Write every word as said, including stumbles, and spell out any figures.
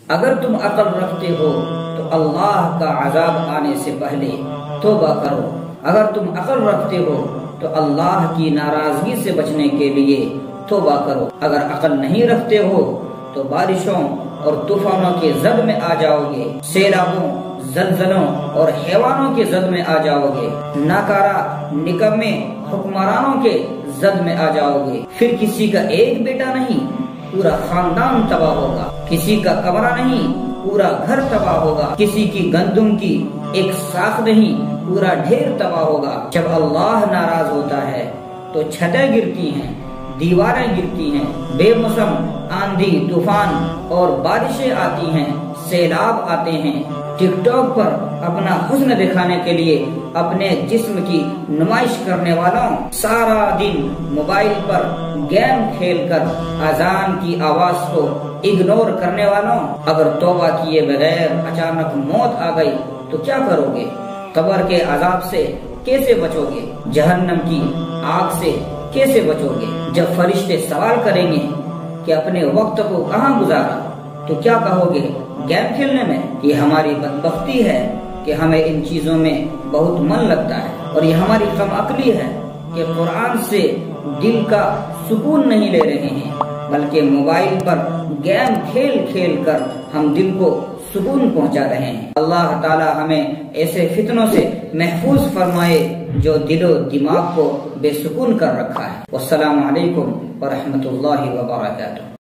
اگر تم عقل رکھتے ہو تو اللہ کا عذاب آنے سے پہلے توبہ کرو، اگر تم عقل رکھتے ہو تو اللہ کی ناراضگی سے بچنے کے لیے توبہ کرو، اگر عقل نہیں رکھتے ہو تو بارشوں اور طوفانوں کے زد میں آ جاؤ گے، سیلابوں، زلزلوں اور حیوانوں کے زد میں آ جاؤ گے، ناکارہ نکمے حکمرانوں کے زد میں آ جاؤ گے۔ پھر کسی کا ایک بیٹا نہیں، پورا خاندان تباہ ہوگا، کسی کا کمرہ نہیں، پورا گھر تباہ ہوگا، کسی کی گندم کی ایک ساکھ نہیں، پورا ڈھیر تباہ ہوگا۔ جب اللہ ناراض ہوتا ہے تو چھتیں گرتی ہیں، دیواریں گرتی ہیں، بے موسم آندھی طوفان اور بارشیں آتی ہیں، سیلاب آتے ہیں۔ ٹک ٹاک پر اپنا حسن دکھانے کے لیے اپنے جسم کی نمائش کرنے والوں، سارا دن موبائل پر گیم کھیل کر اذان کی آواز کو اگنور کرنے والوں، اگر توبہ کیے بغیر اچانک موت آ گئی تو کیا کرو گے؟ قبر کے عذاب سے کیسے بچو گے؟ جہنم کی آگ سے کیسے بچو گے؟ جب فرشتے سوال کریں گے کہ اپنے وقت کو کہاں گزارا تو کیا کہو گے؟ گیم کھیلنے میں۔ یہ ہماری بدبختی ہے کہ ہمیں ان چیزوں میں بہت من لگتا ہے، اور یہ ہماری کم عقلی ہے کہ قرآن سے دل کا سکون نہیں لے رہے ہیں، بلکہ موبائل پر گیم کھیل کھیل کر ہم دل کو سکون پہنچا رہے ہیں۔ اللہ تعالی ہمیں ایسے فتنوں سے محفوظ فرمائے جو دل و دماغ کو بے سکون کر رکھا ہے۔ والسلام علیکم ورحمۃ اللہ وبرکاتہ۔